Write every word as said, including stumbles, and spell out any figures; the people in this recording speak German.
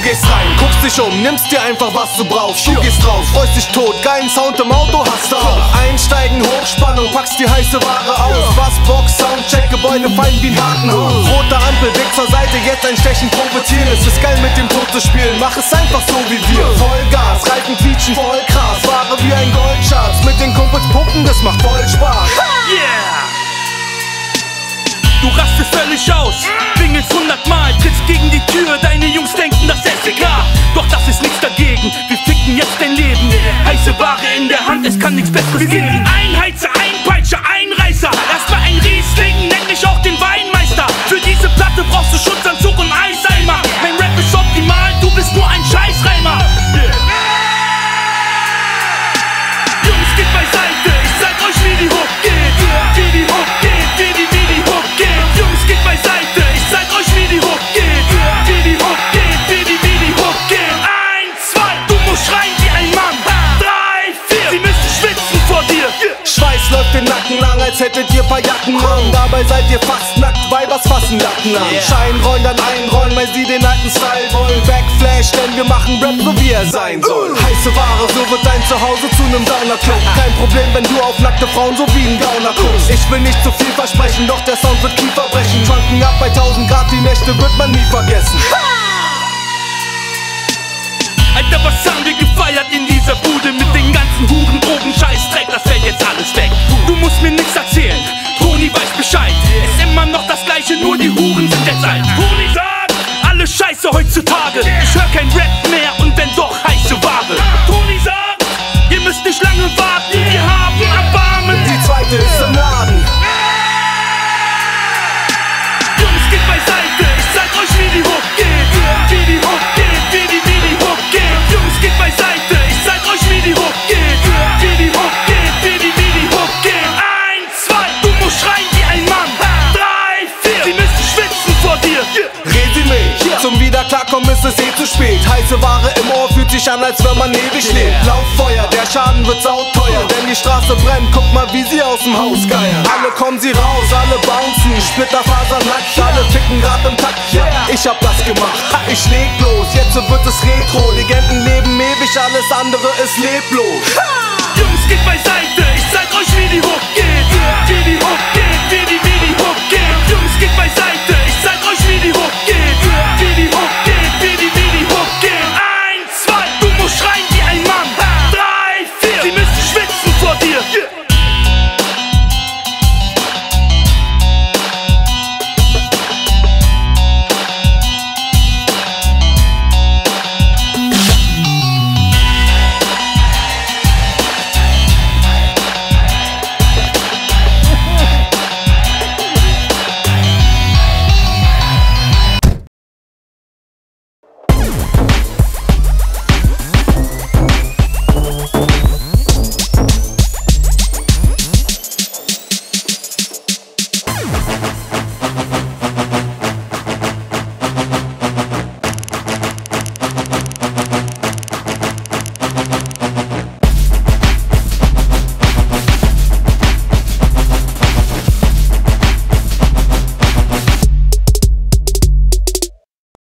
gehst rein, guckst dich um, nimmst dir einfach was du brauchst. Du gehst raus, freust dich tot, geilen Sound im Auto hast du auch. Einsteigen, Hochspannung, packst die heiße Ware aus. Was, Box, Soundcheck, Gebäude fallen wie ein Hakenhaus. Rote Ampel, Weg zur Seite, jetzt ein Stechen provozieren. Es ist geil mit dem Tod zu spielen, mach es einfach so wie wir. Vollgas, Reifen quietschen, voll krass, Ware wie ein Goldschatz. Mit den Kumpels pumpen, das macht voll Spaß. Yeah! Du rastest völlig aus, klingelst hundertmal, trittst gegen die Tür, deine Jungs denken, das ist egal. Doch das ist nichts dagegen, wir ficken jetzt dein Leben. Heiße Ware in der Hand, es kann nichts Besseres geben. Wir sind die Einheizer, Einpeitscher, Einreißer. Erstmal ein Riesling, nenn mich auch den Weinmeister. Für diese Platte brauchst du Schutzanzug und Eiseimer. Mein Rap ist optimal, du bist nur ein Scheißreimer. Jungs, geht beiseite, ich zeig euch wie die Hook geht. Wie die Hook geht, wie die, wie die Hook geht. Jungs, geht beiseite, ich zeig euch wie die Hook geht. Wie die Hook geht, wie die, wie die Hook geht. Eins, zwei, du musst schreien wie ein Mann. Drei, vier, sie müssen schwitzen vor dir. Schweiß läuft den Nacken lang, als hättet ihr paar Jacken an. Dabei seid ihr fast nackt, Weibers fassen Latten an. Scheinrollen, dann einrollen, weil sie den alten Style wollen. Backflash, denn wir machen Rap so wie er sein soll. Heiße Ware, so wird dein Zuhause zu nem Saunaclub. Kein Problem, wenn du auf nackte Frauen so wie ein Gauner guckst. Ich will nicht zu viel versprechen, doch der Sound wird Kiefer brechen. Schwanken ab bei tausend Grad, die Nächte wird man nie vergessen. Alter, was haben wir gefeiert in dieser Bude? Mit den ganzen Huren, Drogen, Scheißdreck, das fällt jetzt alles weg. Du musst mir nichts erzählen, Toni weiß Bescheid. Ist immer noch das gleiche, nur die Huren sind jetzt alt. Toni sagt, alle Scheiße heutzutage. Ich hör kein Rap mehr und wenn doch heiße Ware. Toni sagt, ihr müsst nicht lange warten, wir haben Erbarmen. Die zweite ist im Laden. Jungs, geht beiseite, ich zeig euch wie die Hook geht. Wie die Hook geht, wie die, wie die Hook geht. Jungs, geht beiseite, ich zeig euch wie die Hook geht. Wie die Hook geht, wie die, wie die Hook geht. Eins, zwei, du musst schreien wie ein Mann. Drei, vier, sie müssen schwitzen vor dir. Resümee, zum Wiederklarkommen ist es eh zu spät. Heiße Ware im Ohr fühlt sich an, als wenn man ewig lebt. Lauffeuer, der Schaden wird sauteuer, denn die Straße brennt, guck mal wie sie aus dem Haus geiern. Alle kommen sie raus, alle bouncen, Splitterfaser nackt, alle ficken grad im Takt. Ja, ich hab das gemacht, ich leg los, jetzt wird es Retro. Legenden leben ewig, alles andere ist leblos. Jungs, geht beiseite, ich zeig euch wie die Hook geht. Wie die